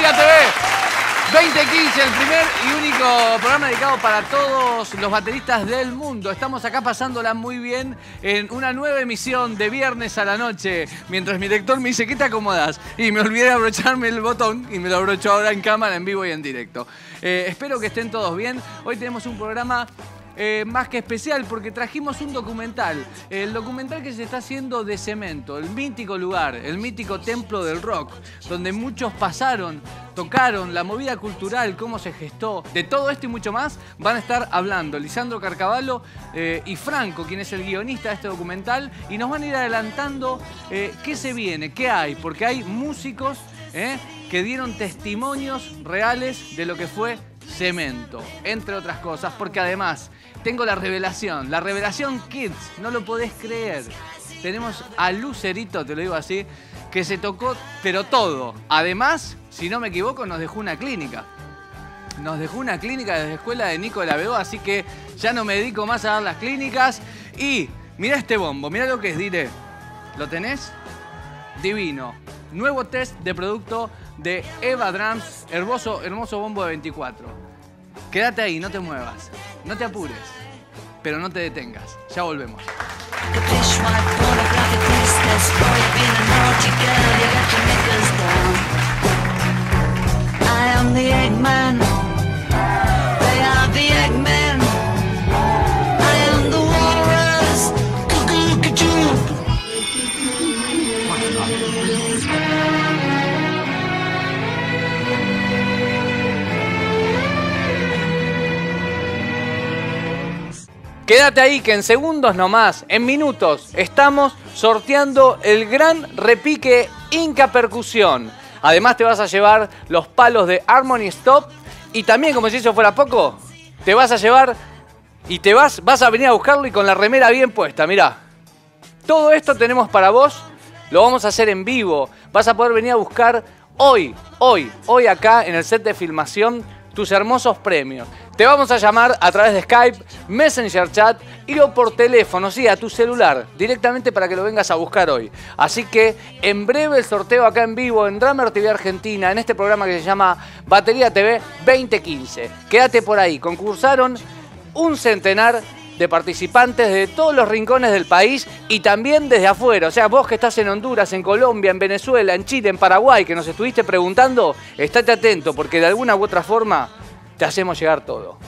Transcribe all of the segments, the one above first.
Batería TV 2015, el primer y único programa dedicado para todos los bateristas del mundo. Estamos acá pasándola muy bien en una nueva emisión de viernes a la noche. Mientras mi director me dice, ¿qué te acomodas? Y me olvidé de abrocharme el botón y me lo abrocho ahora en cámara, en vivo y en directo. Espero que estén todos bien. Hoy tenemos un programa más que especial porque trajimos un documental. El documental que se está haciendo de Cemento, el mítico lugar, el mítico templo del rock, donde muchos pasaron, tocaron, la movida cultural, cómo se gestó. De todo esto y mucho más van a estar hablando Lisandro Carcavallo y Franco, quien es el guionista de este documental, y nos van a ir adelantando qué se viene, qué hay, porque hay músicos que dieron testimonios reales de lo que fue Cemento, entre otras cosas, porque además tengo la revelación Kids, no lo podés creer. Tenemos a Lucerito, te lo digo así, que se tocó, pero todo. Además, si no me equivoco, nos dejó una clínica. Nos dejó una clínica desde la escuela de Nico la Veo, así que ya no me dedico más a dar las clínicas. Y mirá este bombo, mirá lo que es, diré. ¿Lo tenés? Divino. Nuevo test de producto de Eva Drums, hermoso bombo de 24. Quédate ahí, no te muevas, no te apures, pero no te detengas. Ya volvemos. Quédate ahí que en segundos nomás, en minutos, estamos sorteando el gran repique Inca Percusión. Además te vas a llevar los palos de Harmony Stop y también, como si eso fuera poco, te vas a llevar y vas a venir a buscarlo y con la remera bien puesta, mirá. Todo esto tenemos para vos, lo vamos a hacer en vivo. Vas a poder venir a buscar hoy acá en el set de filmación tus hermosos premios. Te vamos a llamar a través de Skype, Messenger Chat y o por teléfono, sí, a tu celular, directamente para que lo vengas a buscar hoy. Así que en breve el sorteo acá en vivo en Drummer TV Argentina, en este programa que se llama Batería TV 2015. Quédate por ahí, concursaron un centenar de participantes de todos los rincones del país y también desde afuera. O sea, vos que estás en Honduras, en Colombia, en Venezuela, en Chile, en Paraguay, que nos estuviste preguntando, estate atento porque de alguna u otra forma te hacemos llegar todo.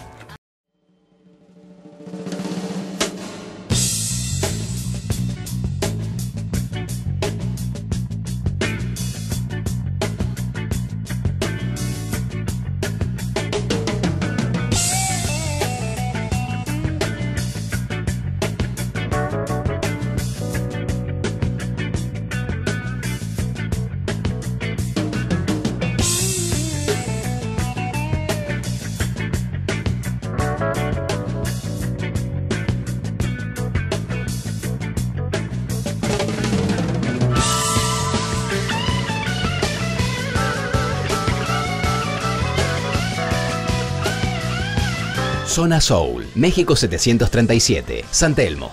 Zona Soul, México 737, San Telmo,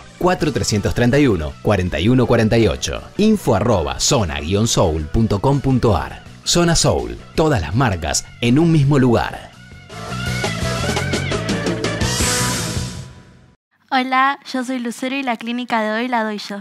4331-4148. info@zona-soul.com.ar. Zona Soul, todas las marcas en un mismo lugar. Hola, yo soy Lucero y la clínica de hoy la doy yo.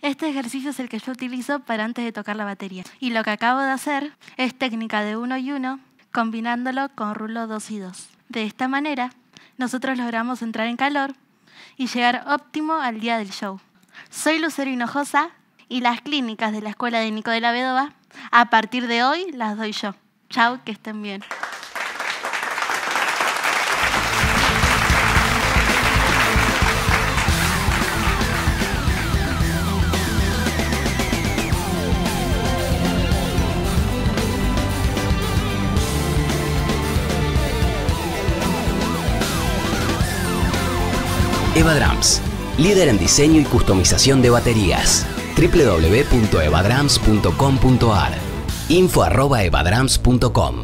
Este ejercicio es el que yo utilizo para antes de tocar la batería. Y lo que acabo de hacer es técnica de 1 y 1, combinándolo con rulo 2 y 2. De esta manera, nosotros logramos entrar en calor y llegar óptimo al día del show. Soy Lucero Hinojosa y las clínicas de la Escuela de Nico de la Vedova, a partir de hoy las doy yo. Chau, que estén bien. Eva Drums, líder en diseño y customización de baterías. www.evadrums.com.ar. info@evadrums.com.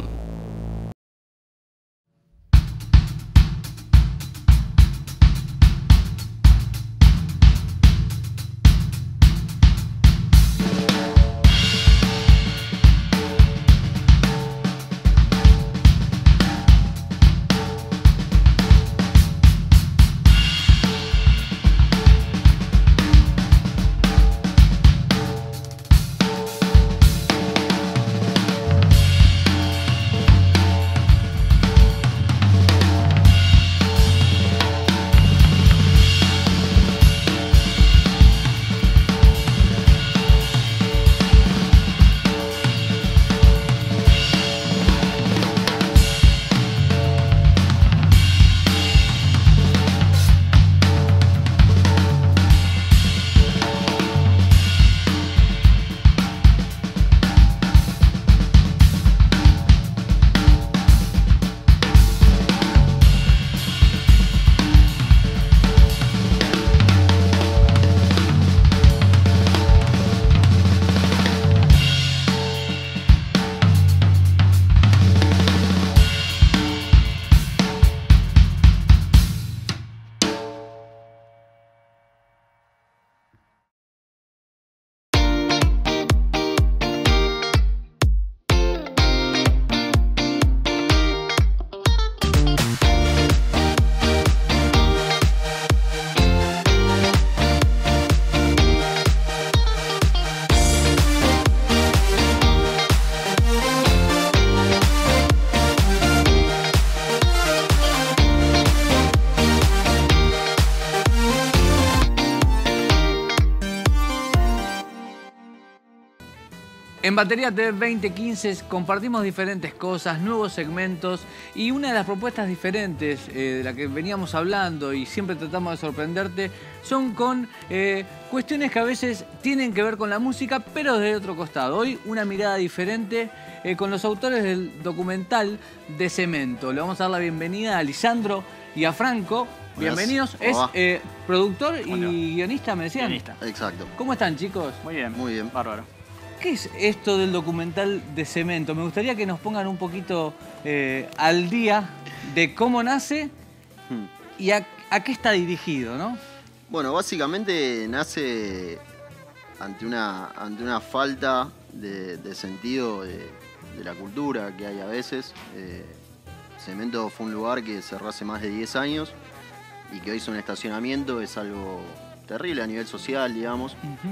En Batería TV 2015 compartimos diferentes cosas, nuevos segmentos y una de las propuestas diferentes de la que veníamos hablando y siempre tratamos de sorprenderte son con cuestiones que a veces tienen que ver con la música pero desde otro costado. Hoy una mirada diferente con los autores del documental de Cemento. Le vamos a dar la bienvenida a Lisandro y a Franco. Bienvenidos. Es productor y guionista, me decían. Guionista. Exacto. ¿Cómo están, chicos? Muy bien. Muy bien. Bárbaro. ¿Qué es esto del documental de Cemento? Me gustaría que nos pongan un poquito al día de cómo nace y a qué está dirigido, ¿no? Bueno, básicamente nace ante una falta de sentido de la cultura que hay a veces. Cemento fue un lugar que cerró hace más de 10 años y que hoy es un estacionamiento, es algo terrible a nivel social, digamos.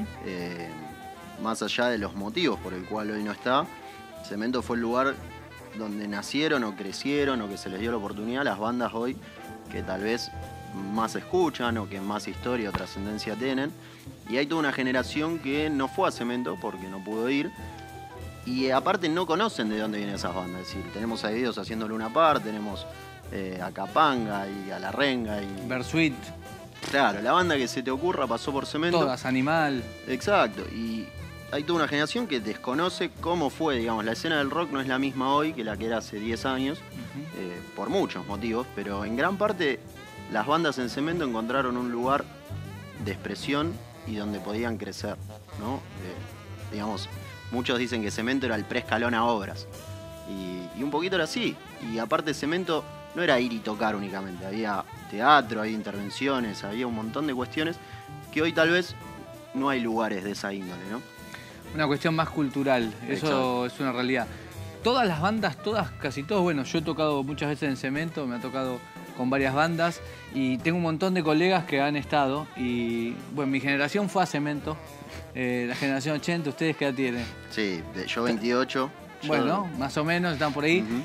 Más allá de los motivos por el cual hoy no está, Cemento fue el lugar donde nacieron o crecieron o que se les dio la oportunidad las bandas hoy que tal vez más escuchan o que más historia o trascendencia tienen. Y hay toda una generación que no fue a Cemento porque no pudo ir y aparte no conocen de dónde vienen esas bandas. Es decir, tenemos a Videos haciendo Luna Park, tenemos a Capanga y a La Renga y Bersuit. Claro, la banda que se te ocurra pasó por Cemento. Todas, Animal. Exacto, y hay toda una generación que desconoce cómo fue, digamos, la escena del rock no es la misma hoy que la que era hace 10 años, por muchos motivos, pero en gran parte las bandas en Cemento encontraron un lugar de expresión y donde podían crecer, ¿no? Digamos, muchos dicen que Cemento era el preescalón a Obras, y un poquito era así, y aparte Cemento no era ir y tocar únicamente, había teatro, había intervenciones, había un montón de cuestiones que hoy tal vez no hay lugares de esa índole, ¿no? Una cuestión más cultural, eso es una realidad. Todas las bandas, casi todos, bueno, yo he tocado muchas veces en Cemento, me ha tocado con varias bandas y tengo un montón de colegas que han estado y bueno, mi generación fue a Cemento, la generación 80, ¿ustedes qué edad tienen? Sí, yo 28. Bueno, más o menos, están por ahí.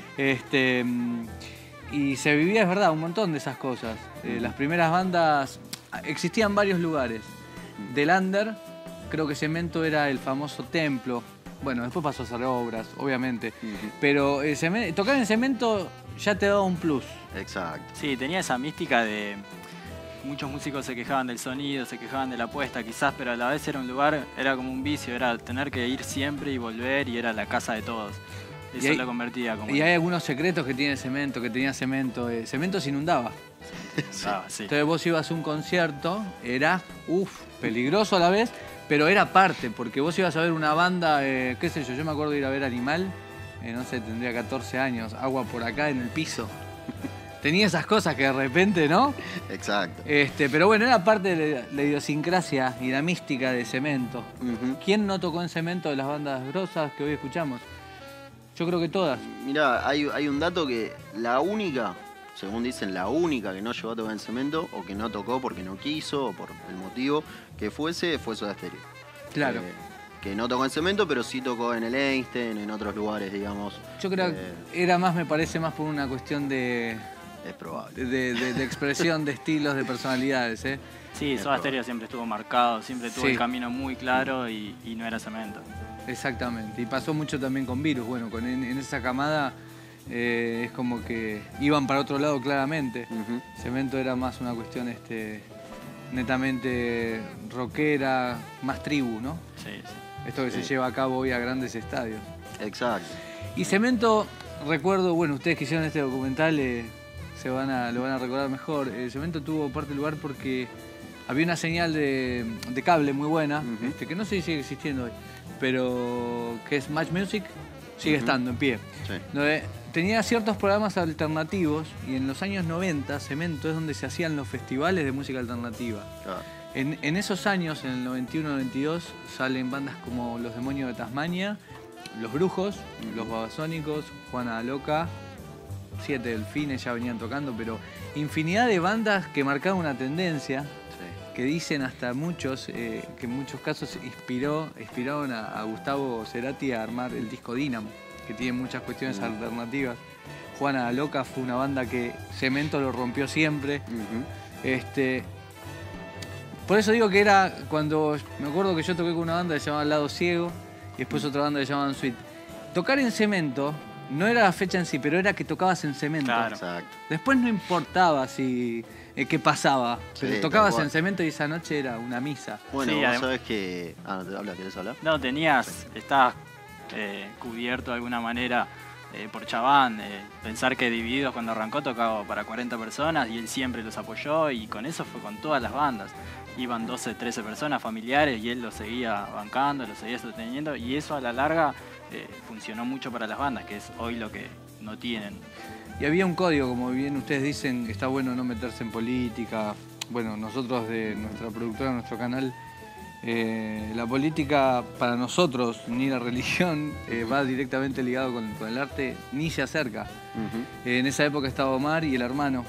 Y se vivía, es verdad, un montón de esas cosas. Las primeras bandas, existían varios lugares. Del under, creo que Cemento era el famoso templo. Bueno, después pasó a hacer obras, obviamente. Pero tocar en Cemento ya te daba un plus. Exacto. Sí, tenía esa mística de... Muchos músicos se quejaban del sonido, se quejaban de la puesta quizás, pero a la vez era un lugar, era como un vicio, era tener que ir siempre y volver y era la casa de todos. Eso lo convertía como... Y hay algunos secretos que tiene Cemento, que tenía Cemento. Cemento se inundaba. Sí. Entonces vos ibas a un concierto, era peligroso a la vez, pero era parte, porque vos ibas a ver una banda, qué sé yo me acuerdo de ir a ver Animal, no sé, tendría 14 años, agua por acá en el piso. Tenía esas cosas que de repente, ¿no? Exacto. Pero bueno, era parte de la idiosincrasia y la mística de Cemento. ¿Quién no tocó en Cemento de las bandas grosas que hoy escuchamos? Yo creo que todas. Mirá, hay un dato que la única, según dicen, la única que no llegó a tocar en Cemento o que no tocó porque no quiso o por el motivo que fuese, fue Soda Stereo. Claro. Que no tocó en Cemento, pero sí tocó en el Einstein, en otros lugares, digamos. Yo creo que era más, me parece más por una cuestión de... Es probable. De expresión, de estilos, de personalidades, ¿eh? Sí, Soda Stereo siempre estuvo marcado, siempre tuvo Sí. el camino muy claro y no era Cemento. Exactamente. Y pasó mucho también con Virus. Bueno, en esa camada es como que iban para otro lado claramente. Cemento era más una cuestión netamente rockera, más tribu, ¿no? Sí. Esto que se lleva a cabo hoy a grandes estadios. Exacto. Y Cemento, recuerdo, bueno, ustedes que hicieron este documental lo van a recordar mejor. Cemento tuvo parte del lugar porque había una señal de cable muy buena, que no sé si sigue existiendo hoy, pero que es Match Music, sigue estando en pie. Sí. Donde tenía ciertos programas alternativos y en los años 90 Cemento es donde se hacían los festivales de música alternativa. Claro. En esos años, en el 91-92, salen bandas como Los Demonios de Tasmania, Los Brujos, Los Babasónicos, Juana Loca, Siete Delfines ya venían tocando, pero infinidad de bandas que marcaban una tendencia, que dicen hasta muchos, que en muchos casos inspiraron a Gustavo Cerati a armar el disco Dínamo, que tiene muchas cuestiones alternativas. Juana Loca fue una banda que Cemento lo rompió siempre. Por eso digo que era cuando, me acuerdo que yo toqué con una banda que se llamaba Lado Ciego y después otra banda que se llamaban Sweet. Tocar en Cemento no era la fecha en sí, pero era que tocabas en Cemento. Claro. Exacto. Después no importaba qué pasaba, pero Sí, tocabas tal cual. en Cemento y esa noche era una misa. Bueno, Sí, vos además- sabés que... Ah, no, ¿querés hablar? No, estabas cubierto de alguna manera por Chaván. Pensar que Divididos cuando arrancó tocaba para 40 personas y él siempre los apoyó y con eso fue con todas las bandas. Iban 12, 13 personas familiares y él los seguía bancando, los seguía sosteniendo y eso a la larga funcionó mucho para las bandas, que es hoy lo que no tienen. Y había un código, como bien ustedes dicen, que está bueno no meterse en política. Bueno, nosotros de nuestra productora, nuestro canal, la política para nosotros, ni la religión, va directamente ligado con el arte, ni se acerca. En esa época estaba Omar y el hermano.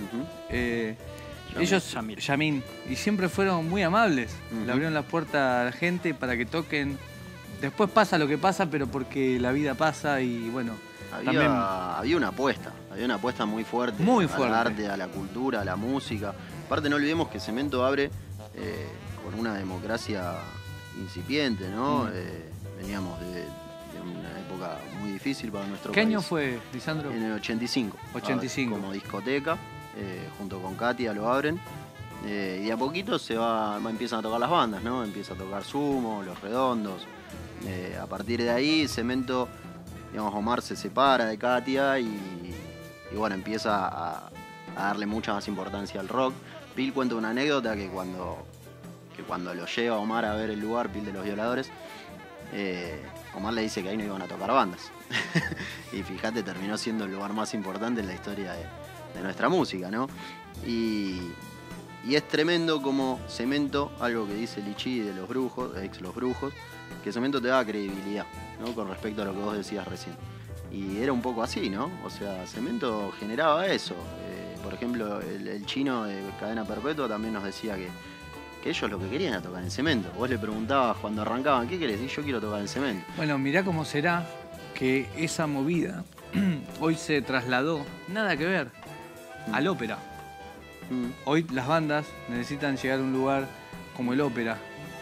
Ellos, Yamín, y siempre fueron muy amables. Le abrieron las puertas a la gente para que toquen. Después pasa lo que pasa, pero porque la vida pasa y bueno. Había una apuesta muy fuerte. Muy fuerte. Al arte, a la cultura, a la música. Aparte no olvidemos que Cemento abre con una democracia incipiente, ¿no? Veníamos de una época muy difícil para nuestro ¿Qué país. año fue, Lisandro? En el 85. 85. Como discoteca, junto con Katia lo abren. Y de a poquito empiezan a tocar las bandas, ¿no? Empieza a tocar Sumo, Los Redondos. A partir de ahí, Cemento, digamos, Omar se separa de Katia y bueno, empieza a darle mucha más importancia al rock. Pil cuenta una anécdota que cuando lo lleva Omar a ver el lugar, Pil de los Violadores, Omar le dice que ahí no iban a tocar bandas. Y fíjate, terminó siendo el lugar más importante en la historia de nuestra música, ¿no? Y es tremendo como Cemento, algo que dice Lichi de Los Brujos, ex Los Brujos, que Cemento te da credibilidad, ¿no? Con respecto a lo que vos decías recién. Y era un poco así, ¿no? O sea, Cemento generaba eso. por ejemplo, el chino de Cadena Perpetua también nos decía que ellos lo que querían era tocar en cemento. Vos le preguntabas cuando arrancaban, ¿qué querés? Y yo quiero tocar en cemento. Bueno, mirá cómo será que esa movida hoy se trasladó, nada que ver, al ópera. Hoy las bandas necesitan llegar a un lugar como el ópera,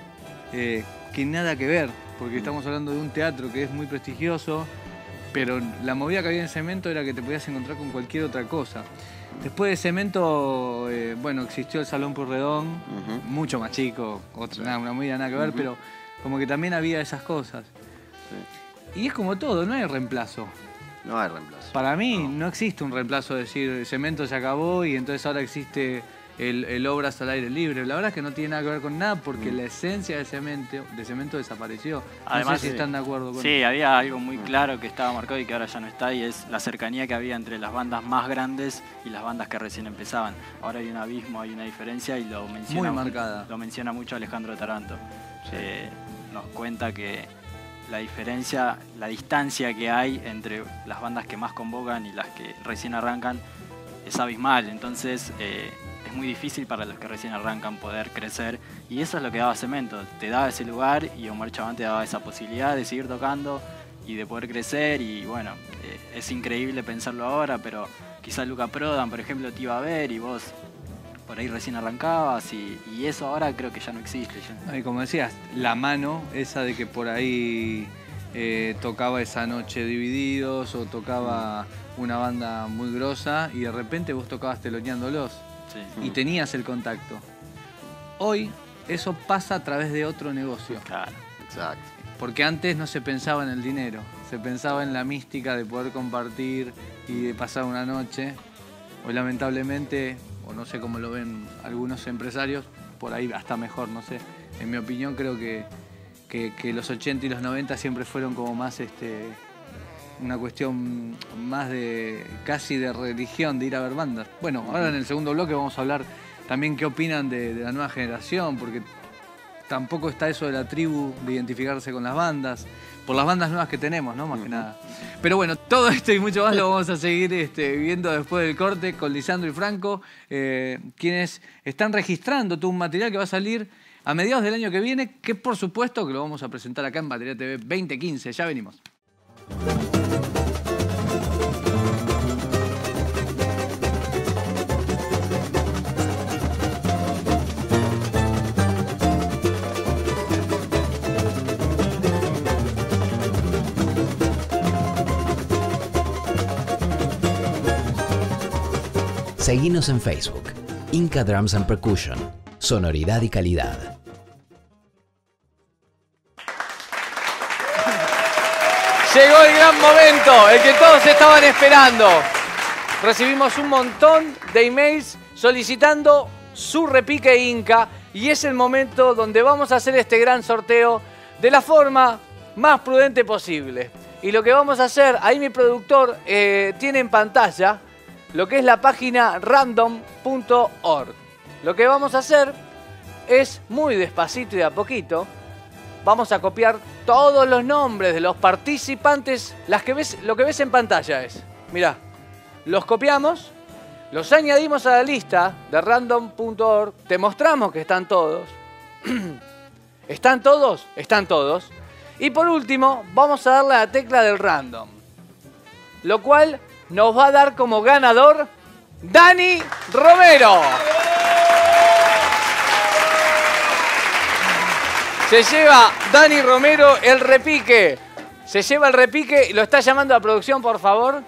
que nada que ver, porque estamos hablando de un teatro que es muy prestigioso, pero la movida que había en cemento era que te podías encontrar con cualquier otra cosa. Después de cemento, bueno, existió el Salón Purredón, mucho más chico, una movida nada que ver, pero como que también había esas cosas. Sí. Y es como todo, no hay reemplazo. No hay reemplazo. Para mí no existe un reemplazo, de decir el cemento se acabó y entonces ahora existe el obras al aire libre. La verdad es que no tiene nada que ver con nada porque la esencia del cemento desapareció. Además, no sé si están de acuerdo con sí, eso. había algo muy claro que estaba marcado y que ahora ya no está, y es la cercanía que había entre las bandas más grandes y las bandas que recién empezaban. Ahora hay un abismo, hay una diferencia y lo menciona, muy marcada. Lo menciona mucho Alejandro Taranto. Sí. Nos cuenta que la diferencia, la distancia que hay entre las bandas que más convocan y las que recién arrancan es abismal. Entonces es muy difícil para los que recién arrancan poder crecer, y eso es lo que daba Cemento, te daba ese lugar y Omar Chabán te daba esa posibilidad de seguir tocando y de poder crecer. Y bueno, es increíble pensarlo ahora, pero quizás Luca Prodan, por ejemplo, te iba a ver y vos por ahí recién arrancabas, y eso ahora creo que ya no existe. Y como decías, la mano esa de que por ahí tocaba esa noche Divididos o tocaba una banda muy grosa y de repente vos tocabas teloneándolos. Sí. Y tenías el contacto. Hoy eso pasa a través de otro negocio. Claro. Exacto. Porque antes no se pensaba en el dinero, se pensaba en la mística de poder compartir y de pasar una noche. Hoy lamentablemente, o no sé cómo lo ven algunos empresarios, por ahí hasta mejor, no sé. En mi opinión creo que los 80 y los 90 siempre fueron como más una cuestión más de casi de religión, de ir a ver bandas. Bueno, ahora en el segundo bloque vamos a hablar también qué opinan de la nueva generación, porque tampoco está eso de la tribu, de identificarse con las bandas, por las bandas nuevas que tenemos, ¿no? Más que nada. Pero bueno, todo esto y mucho más lo vamos a seguir viendo después del corte con Lisandro y Franco, quienes están registrando todo un material que va a salir a mediados del año que viene, que por supuesto que lo vamos a presentar acá en Batería TV 2015. Ya venimos. Seguinos en Facebook, Inca Drums and Percussion, sonoridad y calidad. Llegó el gran momento, el que todos estaban esperando. Recibimos un montón de emails solicitando su repique Inca y es el momento donde vamos a hacer este gran sorteo de la forma más prudente posible. Y lo que vamos a hacer, ahí mi productor tiene en pantalla lo que es la página random.org. Lo que vamos a hacer es muy despacito y de a poquito. Vamos a copiar todos los nombres de los participantes. Lo que ves en pantalla es, mirá, los copiamos, los añadimos a la lista de random.org, te mostramos que están todos. ¿Están todos? Están todos. Y por último, vamos a darle a la tecla del random, lo cual nos va a dar como ganador Dani Romero. Se lleva Dani Romero el repique. Se lleva el repique. Lo está llamando a producción, por favor.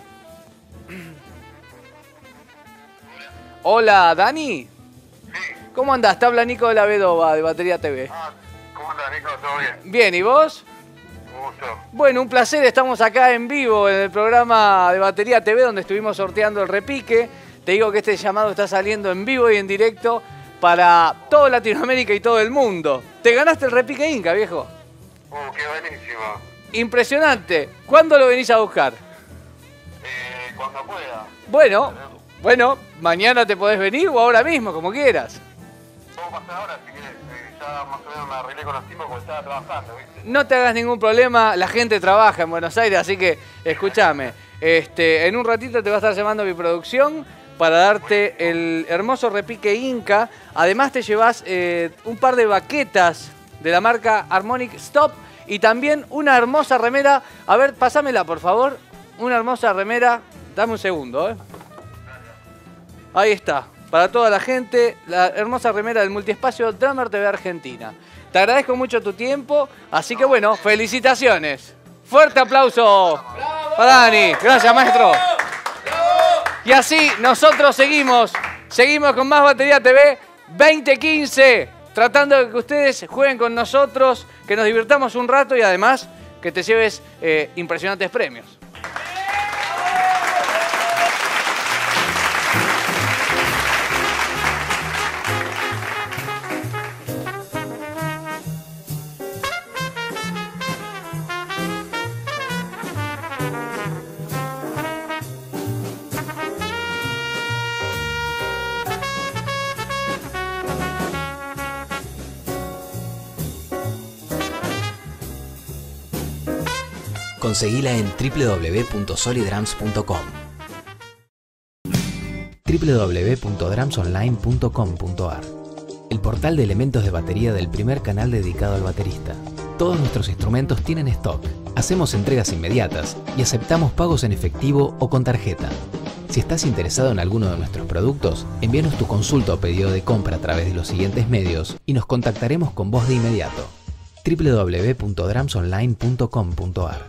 Hola, Dani. Sí. ¿Cómo andás? Te habla Nico de la Vedova, de Batería TV. ¿Cómo andás, Nico? ¿Todo bien? Bien, ¿y vos? Un gusto. Bueno, un placer. Estamos acá en vivo en el programa de Batería TV donde estuvimos sorteando el repique. Te digo que este llamado está saliendo en vivo y en directo para toda Latinoamérica y todo el mundo. Te ganaste el repique Inca, viejo. Qué buenísimo. Impresionante. ¿Cuándo lo venís a buscar? Cuando pueda. Bueno, mañana te podés venir o ahora mismo, como quieras. Puedo pasar ahora si querés. Ya más o menos me arreglé con los tiempos porque estaba trabajando, ¿viste? No te hagas ningún problema, la gente trabaja en Buenos Aires, así que escúchame. En un ratito te va a estar llamando mi producción para darte el hermoso repique Inca. Además te llevas un par de baquetas de la marca Harmonic Stop y también una hermosa remera. A ver, pásamela por favor. Una hermosa remera. Dame un segundo, Ahí está. Para toda la gente, la hermosa remera del Multiespacio Drummer TV Argentina. Te agradezco mucho tu tiempo, así que bueno, felicitaciones. Fuerte aplauso para Dani. Gracias, maestro. Y así nosotros seguimos con más Batería TV 2015, tratando de que ustedes jueguen con nosotros, que nos divirtamos un rato y además que te lleves impresionantes premios. Conseguila en www.solidrums.com, www.drumsonline.com.ar, el portal de elementos de batería del primer canal dedicado al baterista. Todos nuestros instrumentos tienen stock, hacemos entregas inmediatas y aceptamos pagos en efectivo o con tarjeta. Si estás interesado en alguno de nuestros productos, envíanos tu consulta o pedido de compra a través de los siguientes medios y nos contactaremos con vos de inmediato. www.drumsonline.com.ar.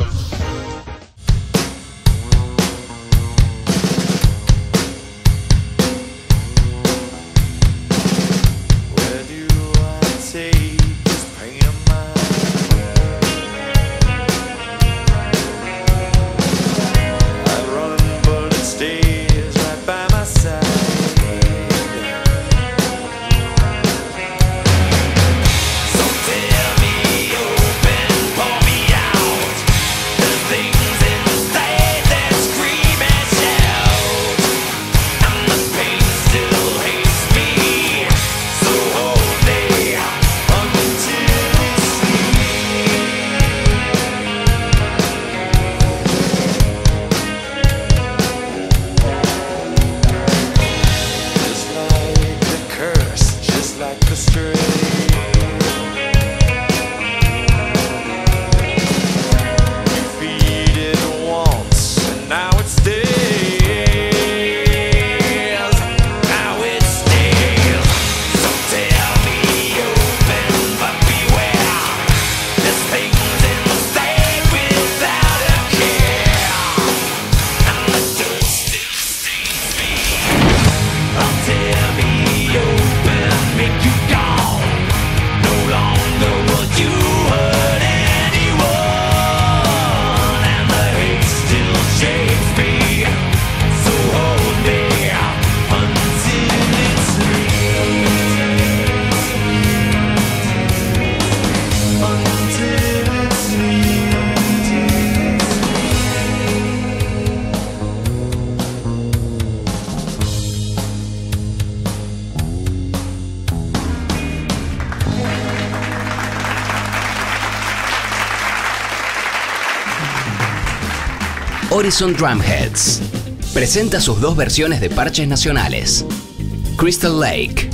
Horizon Drumheads presenta sus dos versiones de parches nacionales: Crystal Lake,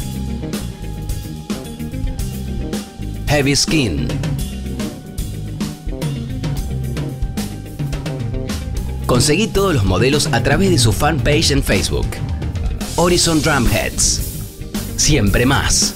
Heavy Skin. Conseguí todos los modelos a través de su fanpage en Facebook. Horizon Drumheads. Siempre más.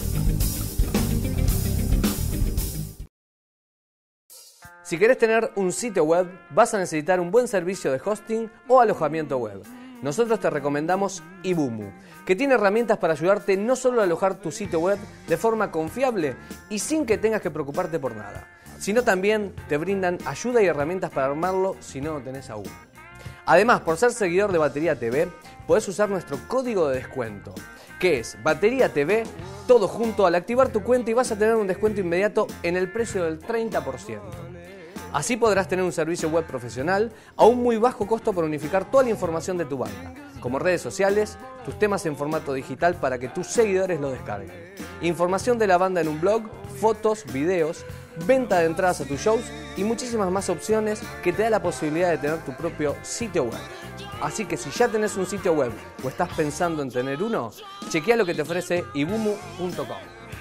Si querés tener un sitio web, vas a necesitar un buen servicio de hosting o alojamiento web. Nosotros te recomendamos Ibumu, que tiene herramientas para ayudarte no solo a alojar tu sitio web de forma confiable y sin que tengas que preocuparte por nada, sino también te brindan ayuda y herramientas para armarlo si no lo tenés aún. Además, por ser seguidor de Batería TV, podés usar nuestro código de descuento, que es Batería TV, todo junto al activar tu cuenta, y vas a tener un descuento inmediato en el precio del 30%. Así podrás tener un servicio web profesional a un muy bajo costo para unificar toda la información de tu banda, como redes sociales, tus temas en formato digital para que tus seguidores lo descarguen, información de la banda en un blog, fotos, videos, venta de entradas a tus shows y muchísimas más opciones que te da la posibilidad de tener tu propio sitio web. Así que si ya tenés un sitio web o estás pensando en tener uno, chequea lo que te ofrece ibumu.com.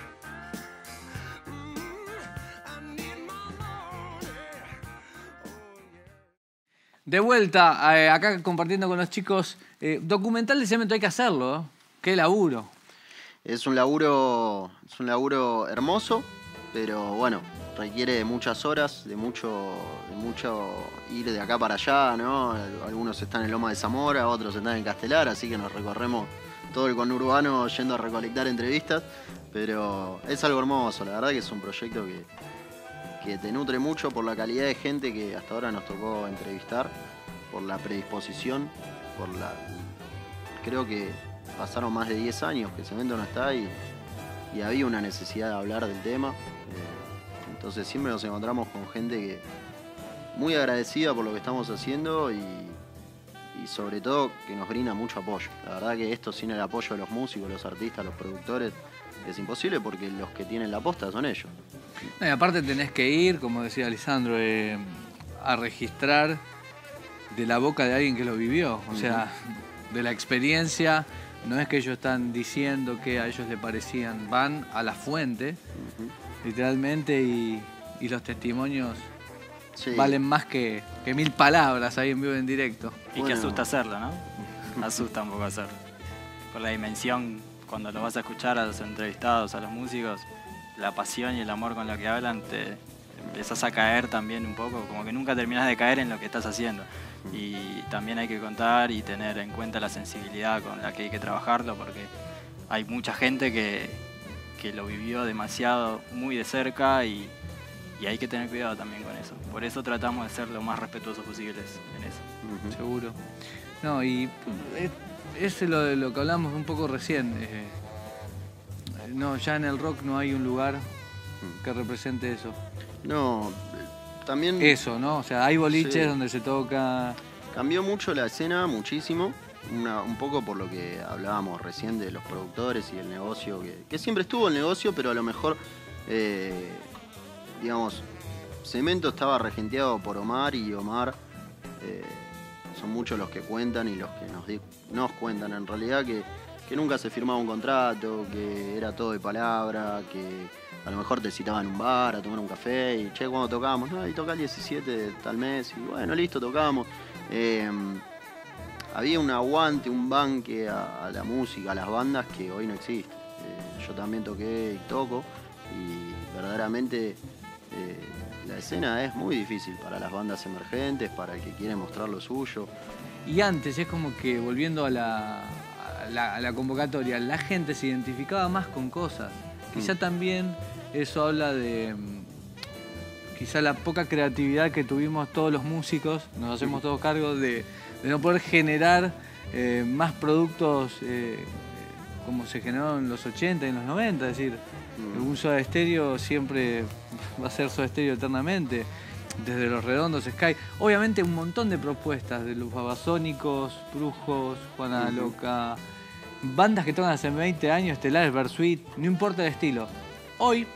De vuelta, acá compartiendo con los chicos, documental de cemento hay que hacerlo, ¿eh? Qué laburo. Es un laburo hermoso, pero bueno, requiere de muchas horas, de mucho ir de acá para allá, ¿no? Algunos están en Loma de Zamora, otros están en Castelar, así que nos recorremos todo el conurbano yendo a recolectar entrevistas, pero es algo hermoso, la verdad que es un proyecto que te nutre mucho por la calidad de gente que hasta ahora nos tocó entrevistar, por la predisposición, creo que pasaron más de 10 años que Cemento no está y había una necesidad de hablar del tema. Entonces siempre nos encontramos con gente que muy agradecida por lo que estamos haciendo y sobre todo que nos brinda mucho apoyo. La verdad que esto sin el apoyo de los músicos, los artistas, los productores, es imposible porque los que tienen la posta son ellos. No, y aparte tenés que ir, como decía Lisandro, a registrar de la boca de alguien que lo vivió. O sea, de la experiencia. No es que ellos están diciendo que a ellos les parecían, van a la fuente, literalmente, y los testimonios valen más que 1000 palabras ahí en vivo en directo. Y que asusta hacerlo, ¿no? Asusta un poco hacerlo. Por la dimensión, cuando los vas a escuchar a los entrevistados, a los músicos, la pasión y el amor con lo que hablan, te empiezas a caer también un poco, como que nunca terminas de caer en lo que estás haciendo. Y también hay que contar y tener en cuenta la sensibilidad con la que hay que trabajarlo, porque hay mucha gente que lo vivió demasiado, muy de cerca y hay que tener cuidado también con eso. Por eso tratamos de ser lo más respetuosos posibles en eso. Seguro. No, y es lo que hablamos un poco recién. No, ya en el rock no hay un lugar que represente eso. No, también... Eso, ¿no? O sea, hay boliches donde se toca... Cambió mucho la escena, muchísimo. Un poco por lo que hablábamos recién de los productores y el negocio, que siempre estuvo el negocio, pero a lo mejor, digamos, Cemento estaba regenteado por Omar y Omar son muchos los que cuentan y los que nos cuentan en realidad que nunca se firmaba un contrato, que era todo de palabra, que a lo mejor te citaban en un bar a tomar un café y che, ¿cuándo tocamos? No, y toca el 17 de tal mes y bueno, listo, tocamos. Había un aguante, un banque a la música, a las bandas que hoy no existe. Yo también toqué y toco y verdaderamente la escena es muy difícil para las bandas emergentes, para el que quiere mostrar lo suyo. Y antes es como que, volviendo a la convocatoria, la gente se identificaba más con cosas. Quizá también eso habla de quizá la poca creatividad que tuvimos todos los músicos, nos hacemos todos cargo de no poder generar más productos como se generó en los 80 y en los 90, es decir, un Soda Stereo siempre va a ser Soda Stereo eternamente, desde Los Redondos, Sky, obviamente un montón de propuestas de los Babasónicos, Brujos, Juana Loca, bandas que tocan hace 20 años, Estelares, Versuit, no importa el estilo. Hoy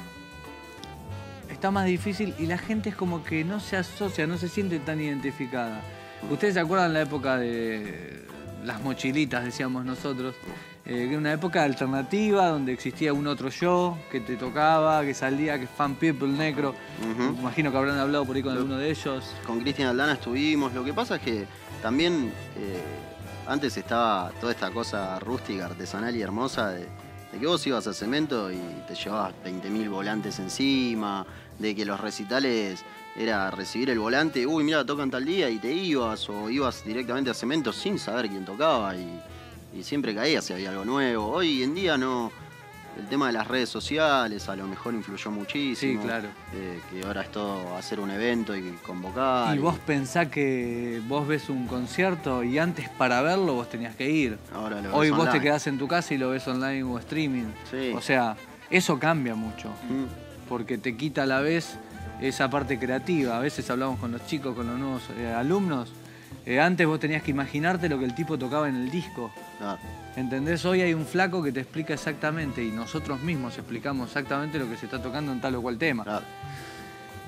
está más difícil y la gente es como que no se asocia, no se siente tan identificada. ¿Ustedes se acuerdan la época de las mochilitas, decíamos nosotros? Que era una época alternativa donde existía un otro yo que te tocaba, que salía, que Fan People, Necro. Imagino que habrán hablado por ahí con alguno de ellos. Con Cristian Aldana estuvimos. Lo que pasa es que también antes estaba toda esta cosa rústica, artesanal y hermosa de que vos ibas a Cemento y te llevabas 20.000 volantes encima, de que los recitales era recibir el volante, uy, mira, tocan tal día y te ibas, o ibas directamente a Cemento sin saber quién tocaba y siempre caías si había algo nuevo. Hoy en día no, el tema de las redes sociales a lo mejor influyó muchísimo. Sí, claro. Que ahora es todo hacer un evento y convocar. Y vos pensás que vos ves un concierto y antes para verlo vos tenías que ir. Ahora lo Hoy ves vos online. te quedás en tu casa y lo ves online o streaming. Sí. O sea, eso cambia mucho. Porque te quita a la vez esa parte creativa. A veces hablamos con los chicos, con los nuevos alumnos. Antes vos tenías que imaginarte lo que el tipo tocaba en el disco. ¿Entendés? Hoy hay un flaco que te explica exactamente y nosotros mismos explicamos exactamente lo que se está tocando en tal o cual tema.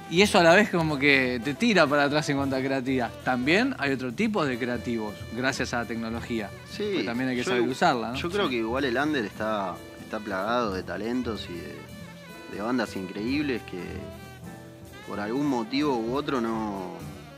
Y eso a la vez como que te tira para atrás en cuanto a creatividad. También hay otro tipo de creativos, gracias a la tecnología. Sí, porque también hay que saber usarla, ¿no? Yo creo que igual el under está plagado de talentos y de bandas increíbles que por algún motivo u otro no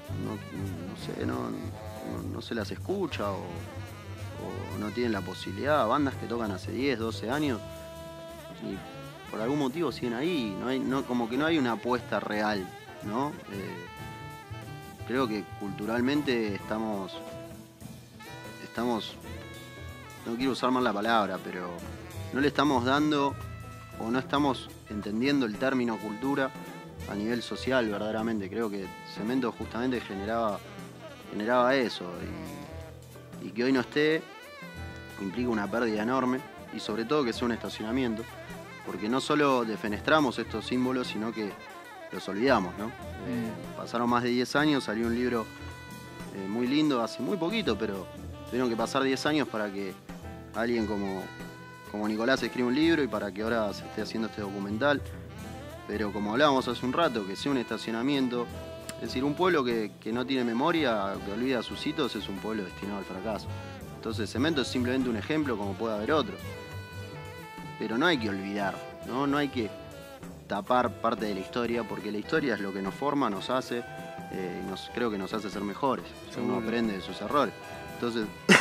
se las escucha o no tienen la posibilidad. Bandas que tocan hace 10, 12 años y por algún motivo siguen ahí. Como que no hay una apuesta real, ¿no? Creo que culturalmente estamos, no quiero usar mal la palabra, pero no le estamos dando o no estamos entendiendo el término cultura a nivel social verdaderamente. Creo que Cemento justamente generaba eso y que hoy no esté implica una pérdida enorme y sobre todo que sea un estacionamiento, porque no solo defenestramos estos símbolos, sino que los olvidamos, ¿no? Pasaron más de 10 años, salió un libro muy lindo hace muy poquito, pero tuvieron que pasar 10 años para que alguien como Nicolás escriba un libro y para que ahora se esté haciendo este documental. Pero como hablábamos hace un rato, que sea un estacionamiento, es decir, un pueblo que no tiene memoria, que olvida sus hitos, es un pueblo destinado al fracaso. Entonces Cemento es simplemente un ejemplo como puede haber otro. Pero no hay que olvidar, ¿no? No hay que tapar parte de la historia, porque la historia es lo que nos forma, nos hace, creo que nos hace ser mejores. Uno aprende de sus errores. Entonces,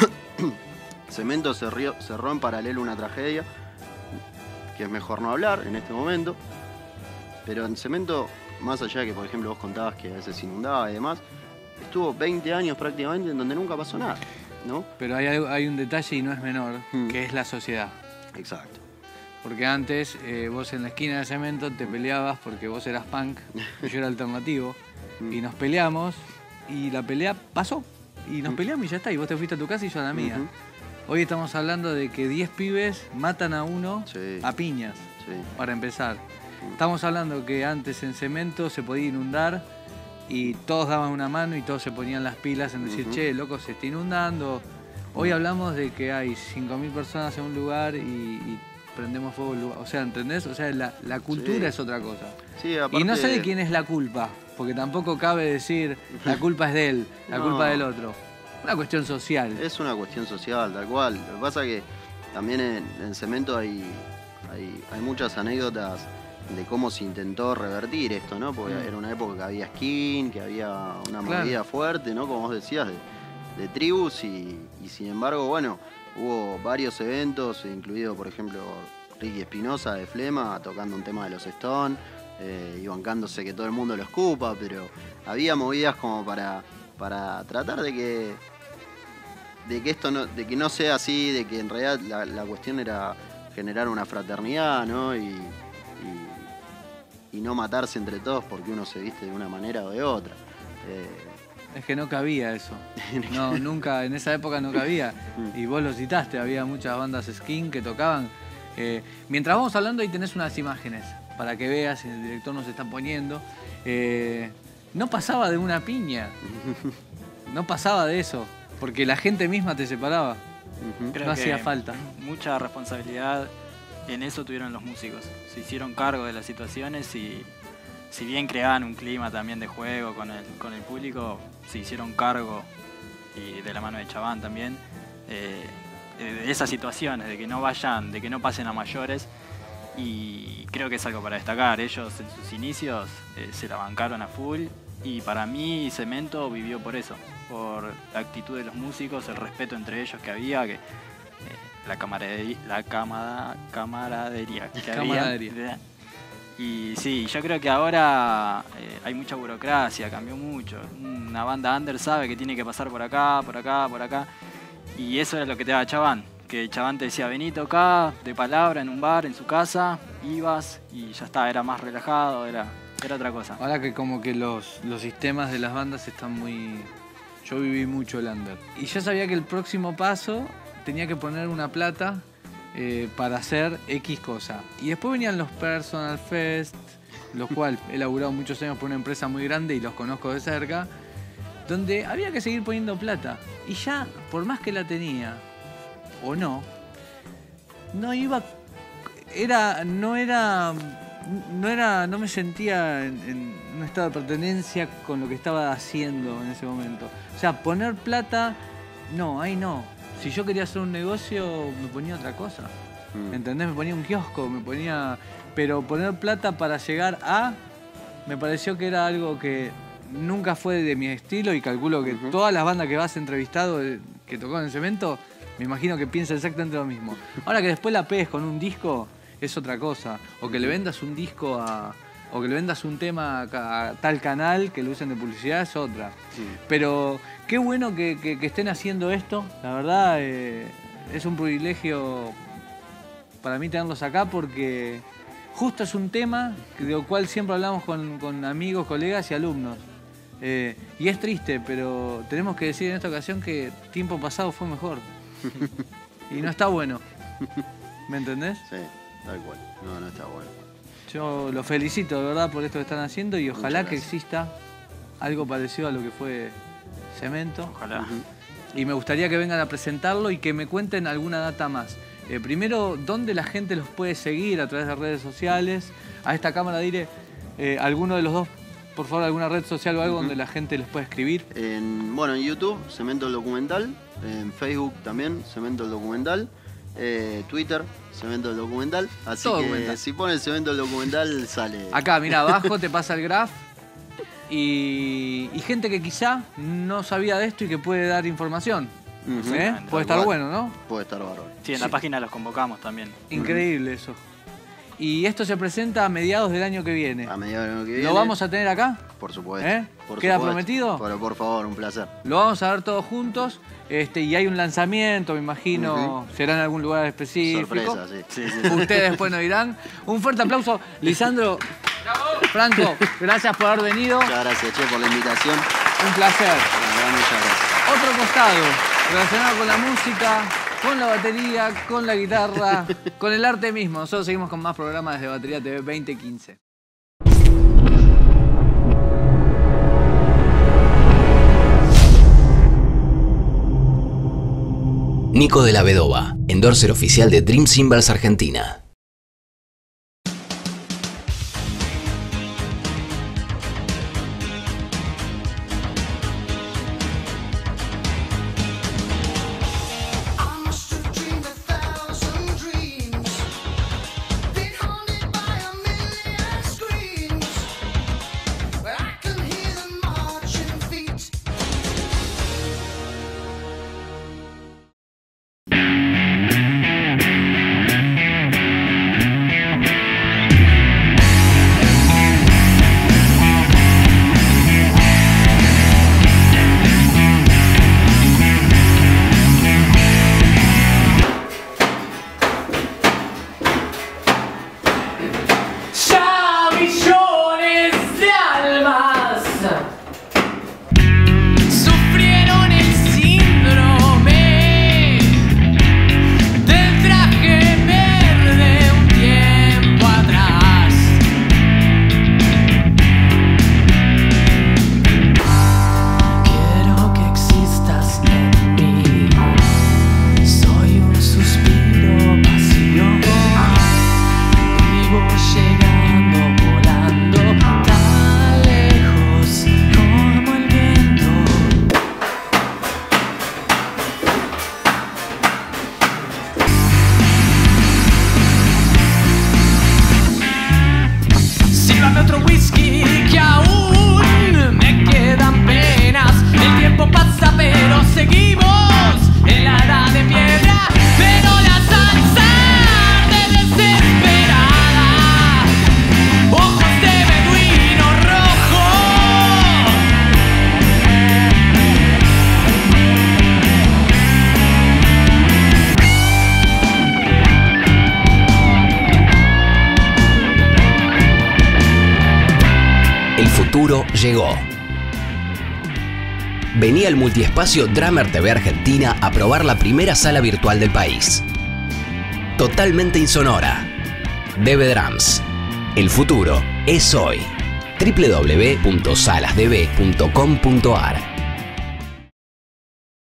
Cemento cerró en paralelo una tragedia, que es mejor no hablar en este momento. Pero en Cemento, más allá de que, por ejemplo, vos contabas que a veces se inundaba y demás, estuvo 20 años prácticamente en donde nunca pasó nada, ¿no? Pero hay un detalle y no es menor, que es la sociedad. Exacto. Porque antes vos en la esquina de Cemento te peleabas porque vos eras punk y yo era alternativo. Y nos peleamos y la pelea pasó. Y nos peleamos y ya está. Y vos te fuiste a tu casa y yo a la mía. Hoy estamos hablando de que 10 pibes matan a uno a piñas, para empezar. Estamos hablando que antes en Cemento se podía inundar y todos daban una mano y todos se ponían las pilas en decir, che, loco, se está inundando. Hoy hablamos de que hay 5.000 personas en un lugar y prendemos fuego el lugar. O sea, ¿entendés? O sea, la cultura es otra cosa. Sí, aparte... Y no sé de quién es la culpa, porque tampoco cabe decir la culpa es de él, la culpa del otro. Una cuestión social. Es una cuestión social, tal cual. Lo que pasa es que también en Cemento hay muchas anécdotas de cómo se intentó revertir esto, ¿no? Porque era una época que había skin, que había una movida fuerte, ¿no? Como vos decías, de tribus y sin embargo, bueno, hubo varios eventos, incluido, por ejemplo, Ricky Espinosa de Flema tocando un tema de los Stones y bancándose que todo el mundo lo escupa, pero había movidas como para tratar de que esto no, de que no sea así, de que en realidad la cuestión era generar una fraternidad, ¿no? Y no matarse entre todos porque uno se viste de una manera o de otra. Es que no cabía eso. No, nunca, en esa época no cabía. Y vos lo citaste, había muchas bandas skin que tocaban. Mientras vamos hablando, ahí tenés unas imágenes para que veas, el director nos está poniendo. No pasaba de una piña. No pasaba de eso. Porque la gente misma te separaba. Creo no que hacía falta. Mucha responsabilidad en eso tuvieron los músicos. Se hicieron cargo de las situaciones y si bien creaban un clima también de juego con el público, se hicieron cargo, y de la mano de Chaván también, de esas situaciones, de que no vayan, de que no pasen a mayores. Y creo que es algo para destacar. Ellos en sus inicios se la bancaron a full y para mí Cemento vivió por eso, por la actitud de los músicos, el respeto entre ellos que había, que la camaradería que había. Y sí, yo creo que ahora hay mucha burocracia, cambió mucho. Una banda under sabe que tiene que pasar por acá, por acá, por acá. Y eso era lo que te daba Chaván. Que Chaván te decía, vení, tocá, de palabra, en un bar, en su casa, ibas y ya está, era más relajado, era otra cosa. Ahora que como que los sistemas de las bandas están muy... Yo viví mucho el under. Y yo sabía que el próximo paso tenía que poner una plata para hacer X cosa. Y después venían los Personal Fest, los cuales he laburado muchos años por una empresa muy grande y los conozco de cerca, donde había que seguir poniendo plata. Y ya, por más que la tenía, o no iba... No no me sentía en un estado de pertenencia con lo que estaba haciendo en ese momento. O sea, poner plata, no, ahí no. Si yo quería hacer un negocio, me ponía otra cosa. ¿Entendés? Me ponía un kiosco, pero poner plata para llegar a... Me pareció que era algo que nunca fue de mi estilo y calculo que todas las bandas que vas entrevistado, que tocó en el Cemento, me imagino que piensan exactamente lo mismo. Ahora que después la pegues con un disco, es otra cosa. O que le vendas un disco o que le vendas un tema a tal canal que lo usen de publicidad, es otra. Sí. Pero qué bueno que estén haciendo esto. La verdad, es un privilegio para mí tenerlos acá porque justo es un tema del cual siempre hablamos con amigos, colegas y alumnos. Y es triste, pero tenemos que decir en esta ocasión que tiempo pasado fue mejor. Y no está bueno. ¿Me entendés? Sí, tal cual. No está bueno. Yo los felicito de verdad por esto que están haciendo y ojalá que exista algo parecido a lo que fue Cemento. Ojalá. Y me gustaría que vengan a presentarlo y que me cuenten alguna data más. Primero, ¿dónde la gente los puede seguir a través de redes sociales? A esta cámara diré, alguno de los dos, por favor, alguna red social o algo donde la gente les pueda escribir. En YouTube, Cemento el Documental. En Facebook también, Cemento el Documental. Twitter, Cemento el Documental. Así todo que documental. Si pones Cemento el Documental, sale. Acá, mira, abajo te pasa el graph. Y gente que quizá no sabía de esto y que puede dar información. Puede estar bueno, ¿no? Puede estar bárbaro. Sí, en la página los convocamos también. Increíble eso. Y esto se presenta a mediados del año que viene. A mediados del año que viene. ¿Lo vamos a tener acá? Por supuesto. ¿Queda prometido? Pero por favor, un placer. Lo vamos a ver todos juntos. Y hay un lanzamiento, me imagino. Será en algún lugar específico. Sorpresa, sí. Ustedes después nos dirán. Un fuerte aplauso. Lisandro, Franco, gracias por haber venido. Muchas gracias, Che, por la invitación. Un placer. La verdad, muchas gracias. Otro costado, relacionado con la música, con la batería, con la guitarra, con el arte mismo. Nosotros seguimos con más programas de Batería TV 2015. Nico de la Vedova, endorser oficial de Dream Cymbals Argentina. Llegó. Vení al multiespacio Drummer TV Argentina a probar la primera sala virtual del país. Totalmente insonora. DB Drums. El futuro es hoy. www.salasdb.com.ar.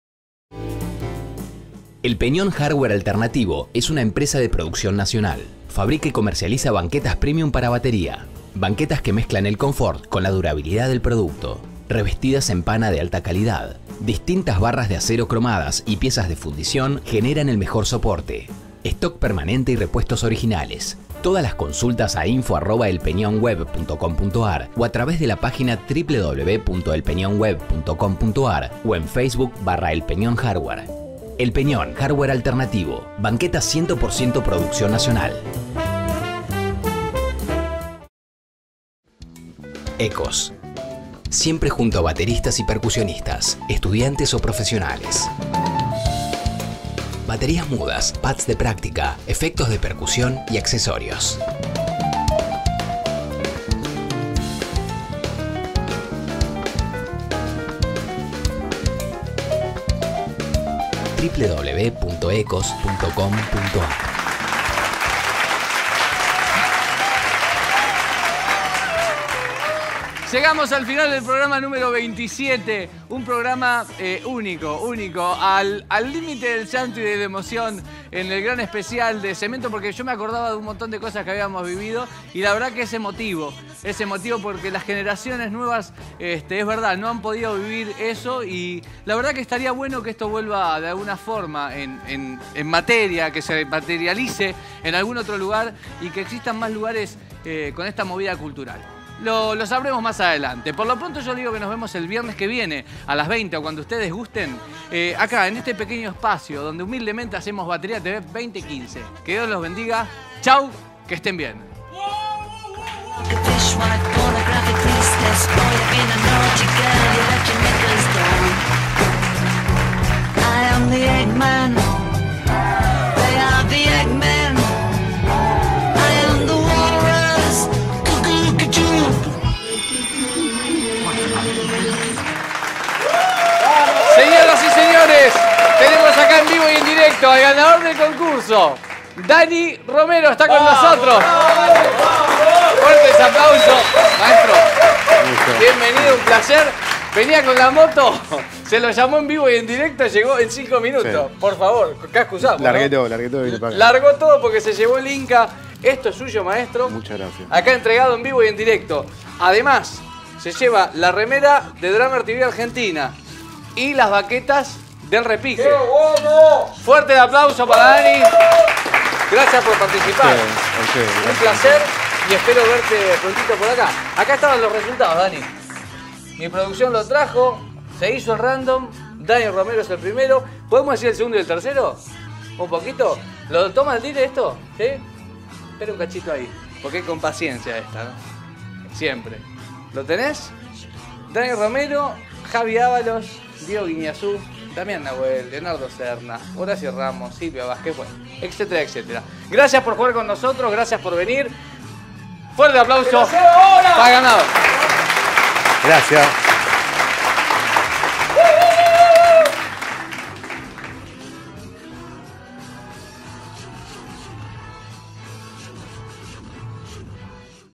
El Peñón Hardware Alternativo es una empresa de producción nacional, fabrica y comercializa banquetas premium para batería. Banquetas que mezclan el confort con la durabilidad del producto. Revestidas en pana de alta calidad. Distintas barras de acero cromadas y piezas de fundición generan el mejor soporte. Stock permanente y repuestos originales. Todas las consultas a info@elpeñonweb.com.ar o a través de la página www.elpeñonweb.com.ar o en Facebook /El Peñón Hardware. El Peñón, hardware alternativo. Banquetas 100% producción nacional. Ecos. Siempre junto a bateristas y percusionistas, estudiantes o profesionales. Baterías mudas, pads de práctica, efectos de percusión y accesorios. www.ecos.com.ar. Llegamos al final del programa número 27, un programa único, al límite del llanto y de la emoción en el gran especial de Cemento, porque yo me acordaba de un montón de cosas que habíamos vivido y la verdad que es emotivo porque las generaciones nuevas, es verdad, no han podido vivir eso y la verdad que estaría bueno que esto vuelva de alguna forma en materia, que se materialice en algún otro lugar y que existan más lugares con esta movida cultural. Lo sabremos más adelante. Por lo pronto yo digo que nos vemos el viernes que viene a las 20 o cuando ustedes gusten, acá en este pequeño espacio donde humildemente hacemos Batería TV 2015. Que Dios los bendiga. Chau, que estén bien. Señoras y señores, tenemos acá en vivo y en directo al ganador del concurso. Dani Romero está con nosotros. Fuertes aplausos. Maestro, bienvenido, un placer. Venía con la moto, se lo llamó en vivo y en directo, llegó en 5 minutos. Sí. Por favor, casco usado. Largué todo, vine para acá. Largó todo porque se llevó el Inca. Esto es suyo, maestro. Muchas gracias. Acá entregado en vivo y en directo. Además, se lleva la remera de Drummer TV Argentina y las baquetas del Repique. ¡Qué bueno! Fuerte el aplauso para Dani. Gracias por participar. Sí, un placer y espero verte prontito por acá. Acá estaban los resultados, Dani. Mi producción lo trajo, se hizo el random, Dani Romero es el primero. ¿Podemos decir el segundo y el tercero? ¿Un poquito? ¿Lo toma el dire esto? ¿Sí? Espera un cachito ahí, porque es con paciencia esta, ¿no? Siempre. ¿Lo tenés? Dani Romero, Javi Ábalos, Diego Guiñazú, Damián Nahuel, Leonardo Serna, Horacio Ramos, Silvia Vázquez, bueno, etcétera, etcétera. Gracias por jugar con nosotros, gracias por venir. Fuerte aplauso para ganador. Gracias.